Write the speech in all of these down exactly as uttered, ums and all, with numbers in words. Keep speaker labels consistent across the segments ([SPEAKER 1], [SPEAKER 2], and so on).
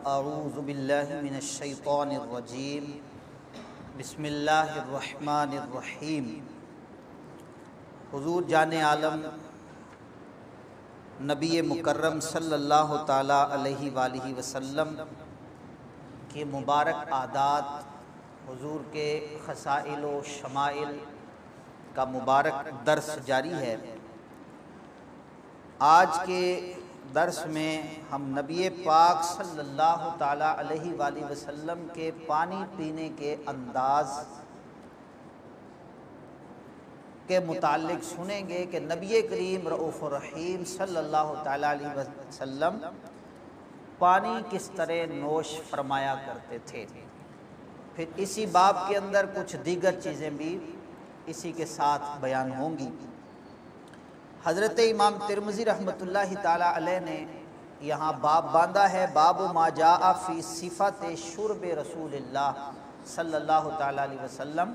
[SPEAKER 1] اعوذ باللہ من الشیطان الرجیم بسم اللہ الرحمن الرحیم۔ حضور جان عالم نبی مکرم صلی اللہ تعالیٰ علیہ وآلہ وسلم کے مبارک عادات، حضور کے خصائل و شمائل کا مبارک درس جاری ہے۔ آج کے درس میں ہم نبی پاک صلی اللہ تعالیٰ علیہ وآلہ وسلم کے پانی پینے کے انداز کے متعلق سنیں گے کہ نبی کریم رؤوف الرحیم صلی اللہ تعالیٰ علیہ وسلم پانی کس طرح نوش فرمایا کرتے تھے۔ پھر اسی باب کے اندر کچھ دیگر چیزیں بھی اسی کے ساتھ بیان ہوں گی۔ حضرت امام ترمذی رحمۃ اللہ تعالیٰ علیہ نے یہاں باب باندھا ہے، باب ما جاء فی صفت شرب رسول اللہ صلی اللہ تعالیٰ علیہ وسلم،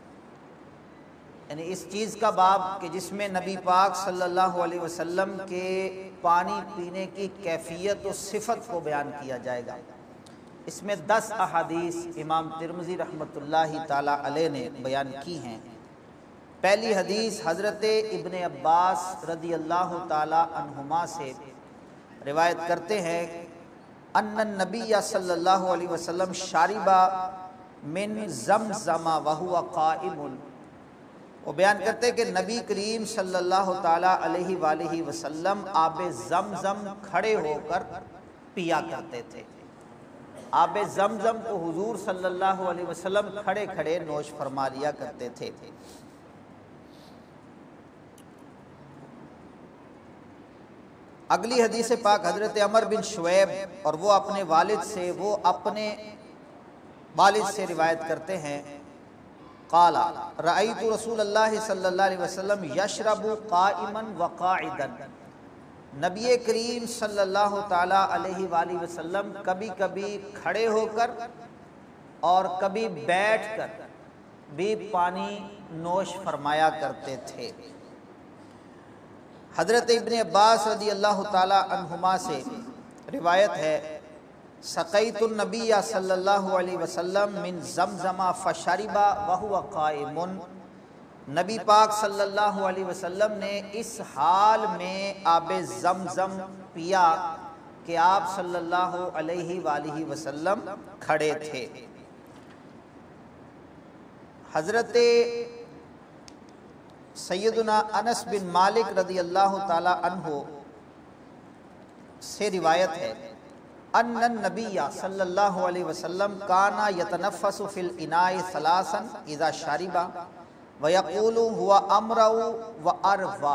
[SPEAKER 1] یعنی اس چیز کا باب کہ جس میں نبی پاک صلی اللہ علیہ وسلم کے پانی پینے کی کیفیت و صفت کو بیان کیا جائے گا۔ اس میں دس احادیث امام ترمذی رحمۃ اللہ تعالیٰ علیہ نے بیان کی ہیں۔ پہلی حدیث حضرت ابن عباس رضی اللہ تعالیٰ عنہما سے روایت کرتے ہیں، ان النبی صلی اللہ علیہ وسلم شاربا من زمزم وہو قائم، وہ بیان کرتے ہیں کہ نبی کریم صلی اللہ تعالیٰ علیہ وآلہ وسلم آب زمزم کھڑے ہو کر پیا کرتے تھے۔ آب زمزم کو حضور صلی اللہ علیہ وسلم کھڑے کھڑے نوش فرما لیا کرتے تھے۔ اگلی حدیث پاک حضرت عمر بن شعیب، اور وہ اپنے والد سے وہ اپنے والد سے روایت کرتے ہیں، قال رأیت رسول اللہ صلی اللہ علیہ وسلم یشرب قائما وقاعدا، نبی کریم صلی اللہ تعالیٰ علیہ وآلہ وسلم کبھی کبھی کھڑے ہو کر اور کبھی بیٹھ کر بھی پانی نوش فرمایا کرتے تھے۔ حضرت ابن عباس رضی اللہ تعالی عنہما سے روایت ہے، سقیت النبی صلی اللہ علیہ وسلم من زمزم فشرب وہو قائم، نبی پاک صلی اللہ علیہ وسلم نے اس حال میں آب زمزم پیا کہ آپ صلی اللہ علیہ وآلہ وسلم کھڑے تھے۔ حضرت سیدنا انس بن مالک رضی اللہ تعالی عنہ سے روایت ہے، ان النبی صلی اللہ علیہ وسلم کان یتنفس فی الاناء ثلاثا اذا شرب ویقول هو امرأ واروا،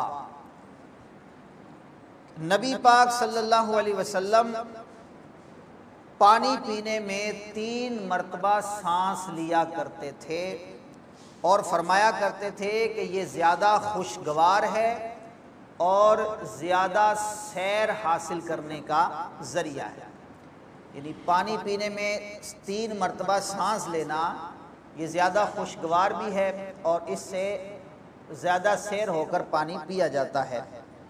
[SPEAKER 1] نبی پاک صلی اللہ علیہ وسلم پانی پینے میں تین مرتبہ سانس لیا کرتے تھے اور فرمایا کرتے تھے کہ یہ زیادہ خوشگوار ہے اور زیادہ سیر حاصل کرنے کا ذریعہ ہے، یعنی پانی پینے میں تین مرتبہ سانس لینا یہ زیادہ خوشگوار بھی ہے اور اس سے زیادہ سیر ہو کر پانی پیا جاتا ہے۔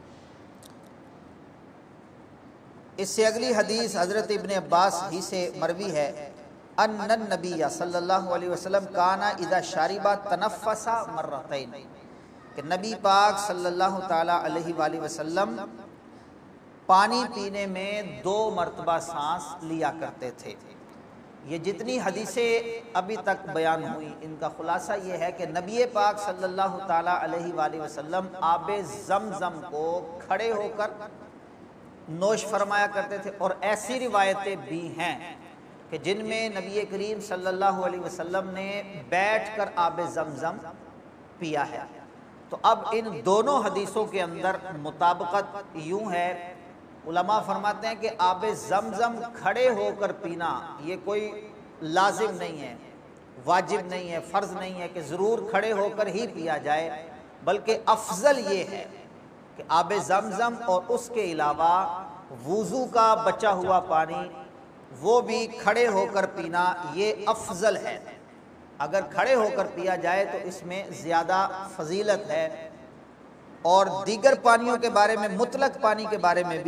[SPEAKER 1] اس سے اگلی حدیث حضرت ابن عباس ہی سے مروی ہے، ان النبی صلی اللہ علیہ وسلم کان اذا شرب تنفس مرتين، کہ نبی پاک صلی اللہ تعالیٰ علیہ وآلہ وسلم پانی پینے میں دو مرتبہ سانس لیا کرتے تھے۔ یہ جتنی حدیثیں ابھی تک بیان ہوئی ان کا خلاصہ یہ ہے کہ نبی پاک صلی اللہ تعالیٰ علیہ وآلہ وسلم آب زمزم کو کھڑے ہو کر نوش فرمایا کرتے تھے، اور ایسی روایتیں بھی ہیں کہ جن میں نبی کریم صلی اللہ علیہ وسلم نے بیٹھ کر آب زمزم پیا ہے۔ تو اب ان دونوں حدیثوں کے اندر مطابقت یوں ہے، علماء فرماتے ہیں کہ آب زمزم کھڑے ہو کر پینا یہ کوئی لازم نہیں ہے، واجب نہیں ہے، فرض نہیں ہے کہ ضرور کھڑے ہو کر ہی پیا جائے، بلکہ افضل یہ ہے کہ آب زمزم اور اس کے علاوہ وضو کا بچا ہوا پانی وہ بھی کھڑے ہو کر پینا یہ افضل ہے۔ اگر کھڑے ہو کر پیا جائے تو اس میں زیادہ فضیلت ہے، اور دیگر پانیوں کے بارے میں، مطلق پانی کے بارے میں بھی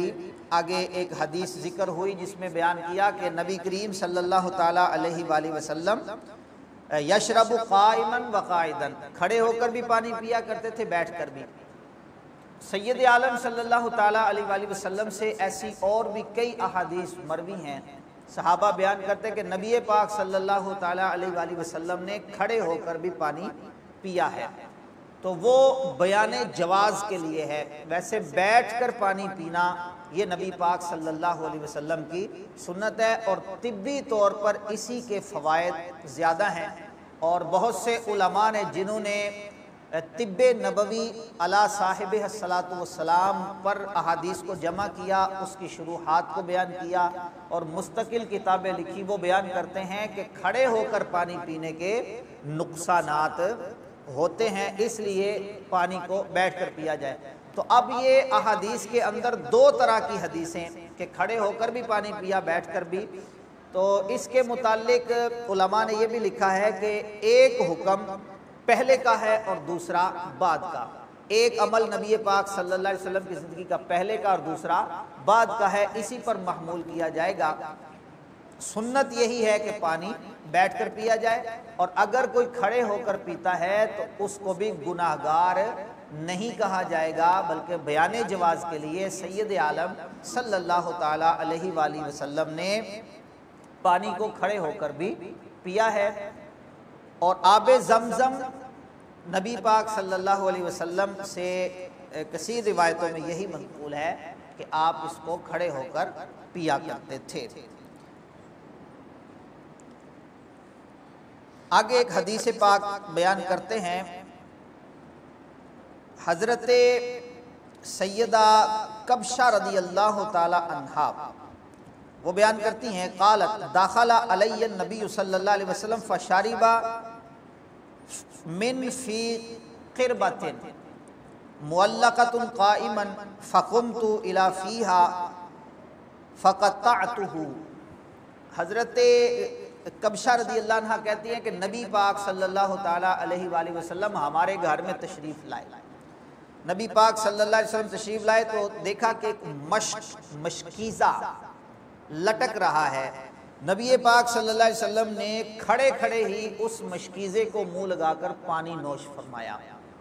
[SPEAKER 1] آگے ایک حدیث ذکر ہوئی جس میں بیان کیا کہ نبی کریم صلی اللہ تعالیٰ علیہ وآلہ وسلم یشرب قائما وقاعدا، کھڑے ہو کر بھی پانی پیا کرتے تھے، بیٹھ کر بھی۔ سید عالم صلی اللہ تعالیٰ علیہ وآلہ وسلم سے ایسی اور بھی کئی احادیث مروی ہیں، صحابہ بیان کرتے کہ نبی پاک صلی اللہ تعالیٰ علیہ وآلہ وسلم نے کھڑے ہو کر بھی پانی پیا ہے، تو وہ بیان جواز کے لیے ہے۔ ویسے بیٹھ کر پانی پینا یہ نبی پاک صلی اللہ علیہ وسلم کی سنت ہے، اور طبی طور پر اسی کے فوائد زیادہ ہیں، اور بہت سے علماء نے جنہوں نے طب نبوی علی صاحب الصلاۃ والسلام پر احادیث کو جمع کیا، اس کی شروحات کو بیان کیا اور مستقل کتابیں لکھی، وہ بیان کرتے ہیں کہ کھڑے ہو کر پانی پینے کے نقصانات ہوتے ہیں، اس لیے پانی کو بیٹھ کر پیا جائے۔ تو اب یہ احادیث کے اندر دو طرح کی حدیثیں کہ کھڑے ہو کر بھی پانی پیا، بیٹھ کر بھی، تو اس کے متعلق علماء نے یہ بھی لکھا ہے کہ ایک حکم پہلے کا ہے اور دوسرا بعد کا، ایک عمل نبی پاک صلی اللہ علیہ وسلم کی زندگی کا پہلے کا اور دوسرا بعد کا ہے، اسی پر محمول کیا جائے گا۔ سنت یہی ہے کہ پانی بیٹھ کر پیا جائے، اور اگر کوئی کھڑے ہو کر پیتا ہے تو اس کو بھی گناہگار نہیں کہا جائے گا، بلکہ بیان جواز کے لیے سید عالم صلی اللہ تعالیٰ علیہ وآلہ وسلم نے پانی کو کھڑے ہو کر بھی پیا ہے۔ اور آب زمزم نبی پاک صلی اللہ علیہ وسلم سے کثیر روایتوں میں یہی منقول ہے کہ آپ اس کو کھڑے ہو کر پیا کرتے تھے۔ آگے ایک حدیث پاک بیان کرتے ہیں، حضرت سیدہ کبشہ رضی اللہ تعالی عنہا وہ بیان کرتی ہیں، قالت داخل علی النبی صلی اللہ علیہ وسلم فشرب من فی قربۃ معلقۃ قائما فقمت الی فیہا فقطعتہ۔ حضرت کبشہ رضی اللہ عنہ کہتی ہیں کہ نبی پاک صلی اللہ تعالیٰ علیہ وآلہ وسلم ہمارے گھر میں تشریف لائے۔ نبی پاک صلی اللہ علیہ وسلم تشریف لائے تو دیکھا کہ ایک مشک مشکیزہ لٹک رہا ہے۔ نبی پاک صلی اللہ علیہ وسلم نے کھڑے کھڑے ہی اس مشکیزے کو منہ لگا کر پانی نوش فرمایا۔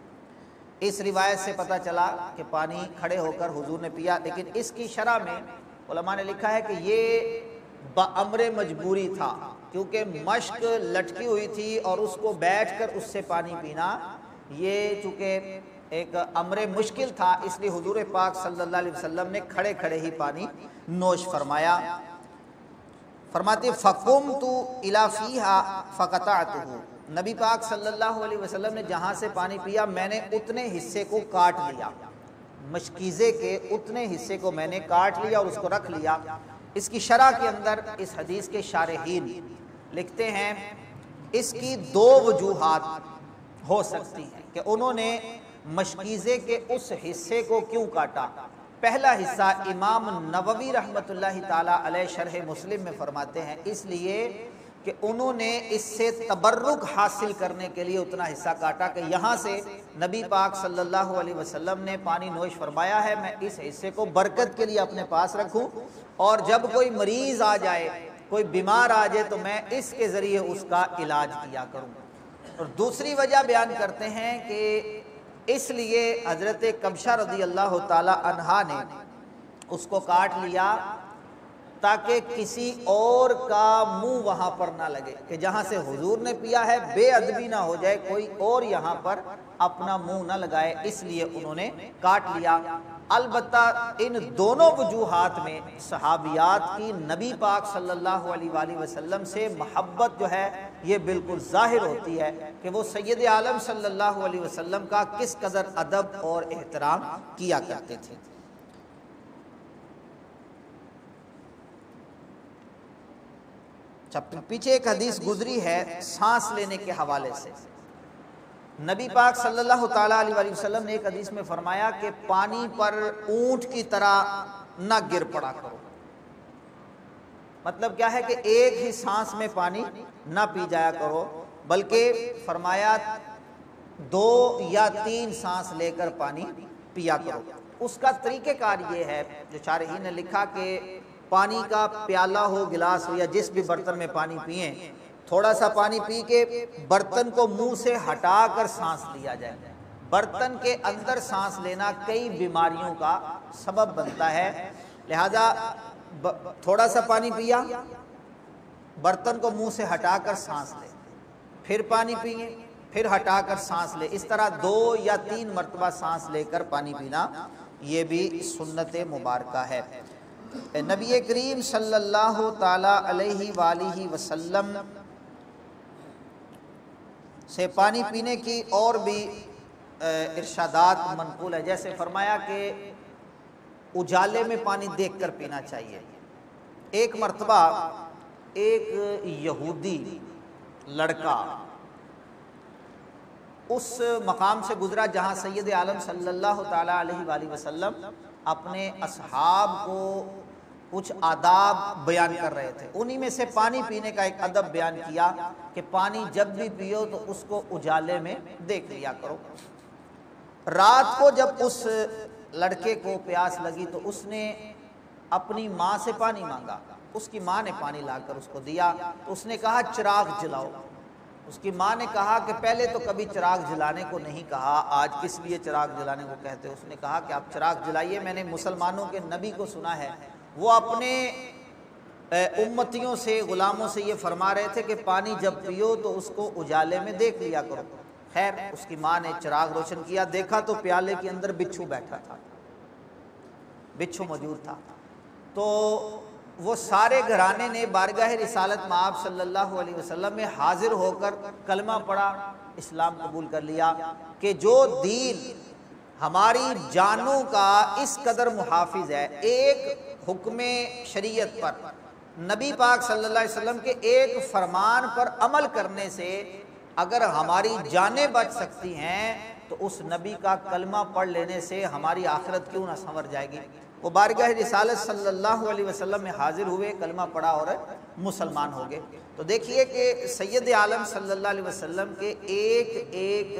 [SPEAKER 1] اس روایت سے پتہ چلا کہ پانی کھڑے ہو کر حضور نے پیا، لیکن اس کی شرح میں علماء نے لکھا ہے کہ یہ بامر مجبوری تھا، کیونکہ مشک لٹکی ہوئی تھی اور اس کو بیٹھ کر اس سے پانی پینا یہ چونکہ ایک امر مشکل تھا، اس لیے حضور پاک صلی اللہ علیہ وسلم نے کھڑے کھڑے ہی پانی نوش فرمایا۔ فرماتے فقمت الی فیہا فقطعتہ، نبی پاک صلی اللہ علیہ وسلم نے جہاں سے پانی پیا میں نے اتنے حصے کو کاٹ لیا، مشکیزے کے اتنے حصے کو میں نے کاٹ لیا اور اس کو رکھ لیا۔ اس کی شرح کے اندر اس حدیث کے شارحین لکھتے ہیں اس کی دو وجوہات ہو سکتی ہیں کہ انہوں نے مشکیزے کے اس حصے کو کیوں کاٹا۔ پہلا حصہ امام نووی رحمۃ اللہ تعالیٰ علیہ شرح مسلم میں فرماتے ہیں اس لیے کہ انہوں نے اس سے تبرک حاصل کرنے کے لیے اتنا حصہ کاٹا کہ یہاں سے نبی پاک صلی اللہ علیہ وسلم نے پانی نوش فرمایا ہے، میں اس حصے کو برکت کے لیے اپنے پاس رکھوں، اور جب کوئی مریض آ جائے، کوئی بیمار آ جائے تو میں اس کے ذریعے اس کا علاج کیا کروں۔ اور دوسری وجہ بیان کرتے ہیں کہ اس لیے حضرت کبشہ رضی اللہ تعالی عنہا نے اس کو کاٹ لیا تاکہ کسی اور کا منہ وہاں پر نہ لگے، کہ جہاں سے حضور نے پیا ہے بے ادبی نہ ہو جائے، کوئی اور یہاں پر اپنا منہ نہ لگائے، اس لیے انہوں نے کاٹ لیا۔ البتہ ان دونوں وجوہات میں صحابیات کی نبی پاک صلی اللہ علیہ وآلہ وسلم سے محبت جو ہے یہ بالکل ظاہر ہوتی ہے کہ وہ سید عالم صلی اللہ علیہ وسلم کا کس قدر ادب اور احترام کیا کرتے تھے۔ پیچھے ایک حدیث گزری ہے سانس لینے کے حوالے سے، نبی پاک صلی اللہ تعالیٰ علیہ وآلہ وسلم نے ایک حدیث میں فرمایا کہ پانی پر اونٹ کی طرح نہ گر پڑا کرو۔ مطلب کیا ہے کہ ایک ہی سانس میں پانی نہ پی جایا کرو، بلکہ فرمایا دو یا تین سانس لے کر پانی پیا کرو۔ اس کا طریقہ کار یہ ہے جو شارحین نے لکھا کہ پانی کا پیالہ ہو، گلاس ہو، یا جس بھی برتن میں پانی پئیں، تھوڑا سا پانی پی کے برتن کو منہ سے ہٹا کر سانس لیا جائے۔ برتن کے اندر سانس لینا کئی بیماریوں کا سبب بنتا ہے، لہذا تھوڑا سا پانی پیا، برتن کو منہ سے ہٹا کر سانس لے، پھر پانی پیئیں، پھر ہٹا کر سانس لے، اس طرح دو یا تین مرتبہ سانس لے کر پانی پینا یہ بھی سنت مبارکہ ہے۔ نبی کریم صلی اللہ تعالی علیہ وآلہ وسلم سے پانی پینے کی اور بھی ارشادات منقول ہے، جیسے فرمایا کہ اجالے میں پانی دیکھ کر پینا چاہیے۔ ایک مرتبہ ایک یہودی لڑکا اس مقام سے گزرا جہاں سید عالم صلی اللہ تعالی علیہ وآلہ وسلم اپنے اصحاب کو کچھ آداب بیان کر رہے تھے، انہی میں سے پانی پینے کا ایک ادب بیان کیا کہ پانی جب بھی پیو تو اس کو اجالے میں دیکھ لیا کرو۔ رات کو جب اس لڑکے کو پیاس لگی تو اس نے اپنی ماں سے پانی مانگا، اس کی ماں نے پانی لا کر اس کو دیا، تو اس نے کہا چراغ جلاؤ۔ اس کی ماں نے کہا کہ پہلے تو کبھی چراغ جلانے کو نہیں کہا، آج کس لیے چراغ جلانے کو کہتے؟ اس نے کہا کہ آپ چراغ جلائیے، میں نے مسلمانوں کے نبی کو سنا ہے وہ اپنے امتیوں سے، غلاموں سے یہ فرما رہے تھے کہ پانی جب پیو تو اس کو اجالے میں دیکھ لیا کرو۔ خیر اس کی ماں نے چراغ روشن کیا، دیکھا تو پیالے کے اندر بچھو بیٹھا تھا، بچھو موجود تھا۔ تو وہ سارے گھرانے نے بارگاہ رسالت مآب صلی اللہ علیہ وسلم میں حاضر ہو کر کلمہ پڑھا، اسلام قبول کر لیا کہ جو دین ہماری جانوں کا اس قدر محافظ ہے، ایک حکم شریعت پر، نبی پاک صلی اللہ علیہ وسلم کے ایک فرمان پر عمل کرنے سے اگر ہماری جانیں بچ سکتی ہیں تو اس نبی کا کلمہ پڑھ لینے سے ہماری آخرت کیوں نہ سنور جائے گی۔ وہ بارگاہ رسالت صلی اللہ علیہ وسلم میں حاضر ہوئے، کلمہ پڑھا اور مسلمان ہو گئے۔ تو دیکھیے کہ سید عالم صلی اللہ علیہ وسلم کے ایک ایک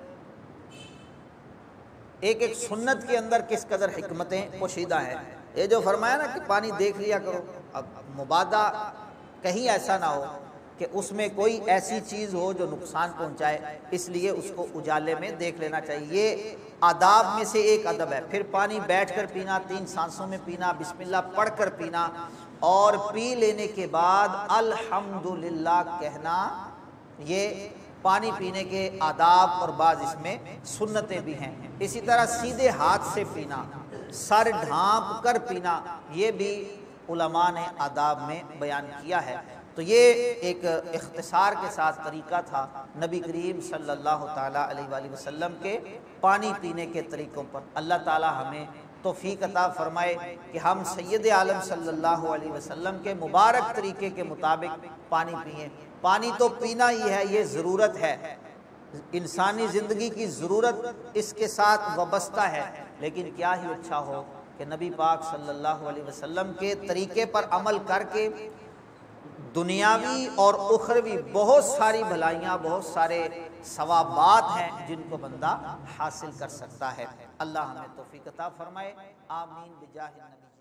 [SPEAKER 1] ایک ایک سنت کے اندر کس قدر حکمتیں پوشیدہ ہیں۔ یہ جو فرمایا نا کہ پانی دیکھ لیا کرو، اب مبادا کہیں ایسا نہ ہو کہ اس میں کوئی ایسی چیز ہو جو نقصان پہنچائے، اس لیے اس کو اجالے میں دیکھ لینا چاہیے۔ یہ آداب میں سے ایک ادب ہے۔ پھر پانی بیٹھ کر پینا، تین سانسوں میں پینا، بسم اللہ پڑھ کر پینا، اور پی لینے کے بعد الحمدللہ کہنا، یہ پانی پینے کے آداب اور بعض اس میں سنتیں بھی ہیں۔ اسی طرح سیدھے ہاتھ سے پینا، سر ڈھانپ کر پینا، یہ بھی علماء نے آداب میں بیان کیا ہے۔ تو یہ ایک اختصار کے ساتھ طریقہ تھا نبی کریم صلی اللہ تعالیٰ علیہ وآلہ وسلم کے پانی پینے کے طریقوں پر۔ اللہ تعالیٰ ہمیں توفیق عطا فرمائے کہ ہم سید عالم صلی اللہ علیہ وسلم کے مبارک طریقے کے مطابق پانی پئیں۔ پانی تو پینا ہی ہے، یہ ضرورت ہے، انسانی زندگی کی ضرورت اس کے ساتھ وابستہ ہے، لیکن کیا ہی اچھا ہو کہ نبی پاک صلی اللہ علیہ وسلم کے طریقے پر عمل کر کے دنیاوی اور اخروی بہت ساری بھلائیاں، بہت سارے ثوابات ہیں جن کو بندہ حاصل کر سکتا ہے۔ اللہ ہمیں توفیق عطا فرمائے، آمین بجاہ النبی۔